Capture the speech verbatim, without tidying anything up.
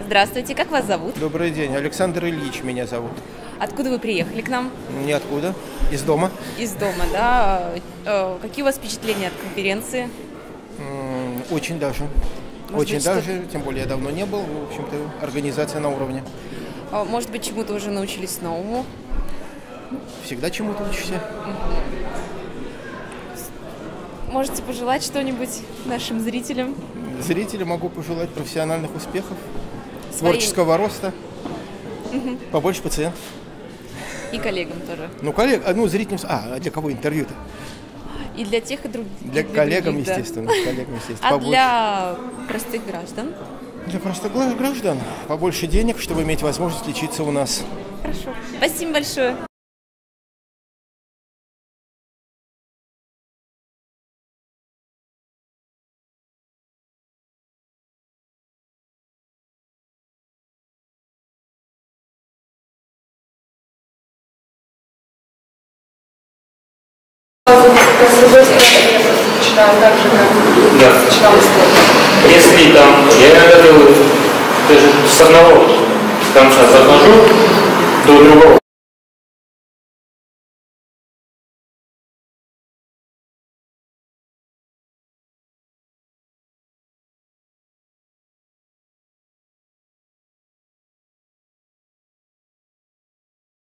Здравствуйте, как вас зовут? Добрый день, Александр Ильич меня зовут. Откуда вы приехали к нам? Ниоткуда, из дома. Из дома, да. Э, Какие у вас впечатления от конференции? М, Очень даже. Может Очень быть, даже, тем более я давно не был. В общем-то, организация на уровне. Э, Может быть, чему-то уже научились новому? Всегда чему-то учишься. Можете пожелать что-нибудь нашим зрителям? Зрителям могу пожелать профессиональных успехов, Своим. творческого роста, побольше пациентов. И коллегам тоже. Ну, коллег, а, ну, зрителям... А, а для кого интервью-то? И для тех, и других. Для коллегам, естественно. Коллегам, естественно. А Побольше. для простых граждан? Для простых граждан побольше денег, чтобы иметь возможность лечиться у нас. Хорошо. Спасибо большое. Да. Если там, я иногда делаю даже с одного, там сейчас захожу до другого.